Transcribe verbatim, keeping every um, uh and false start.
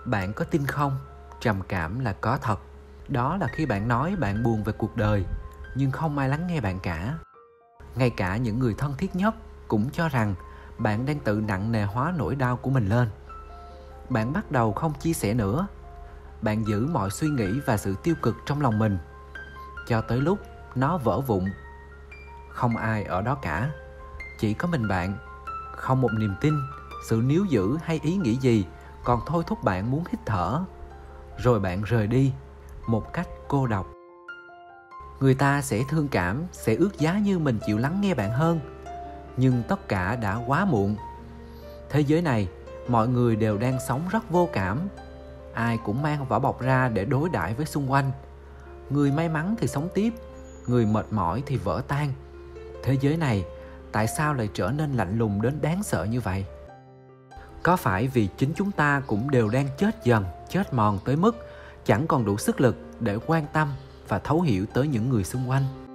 Bạn có tin không? Trầm cảm là có thật. Đó là khi bạn nói bạn buồn về cuộc đời, nhưng không ai lắng nghe bạn cả. Ngay cả những người thân thiết nhất cũng cho rằng bạn đang tự nặng nề hóa nỗi đau của mình lên. Bạn bắt đầu không chia sẻ nữa. Bạn giữ mọi suy nghĩ và sự tiêu cực trong lòng mình, cho tới lúc nó vỡ vụn. Không ai ở đó cả, chỉ có mình bạn. Không một niềm tin, sự níu giữ hay ý nghĩ gì còn thôi thúc bạn muốn hít thở. Rồi bạn rời đi một cách cô độc. Người ta sẽ thương cảm, sẽ ước giá như mình chịu lắng nghe bạn hơn. Nhưng tất cả đã quá muộn. Thế giới này, mọi người đều đang sống rất vô cảm. Ai cũng mang vỏ bọc ra để đối đãi với xung quanh. Người may mắn thì sống tiếp, người mệt mỏi thì vỡ tan. Thế giới này tại sao lại trở nên lạnh lùng đến đáng sợ như vậy? Có phải vì chính chúng ta cũng đều đang chết dần, chết mòn tới mức chẳng còn đủ sức lực để quan tâm và thấu hiểu tới những người xung quanh?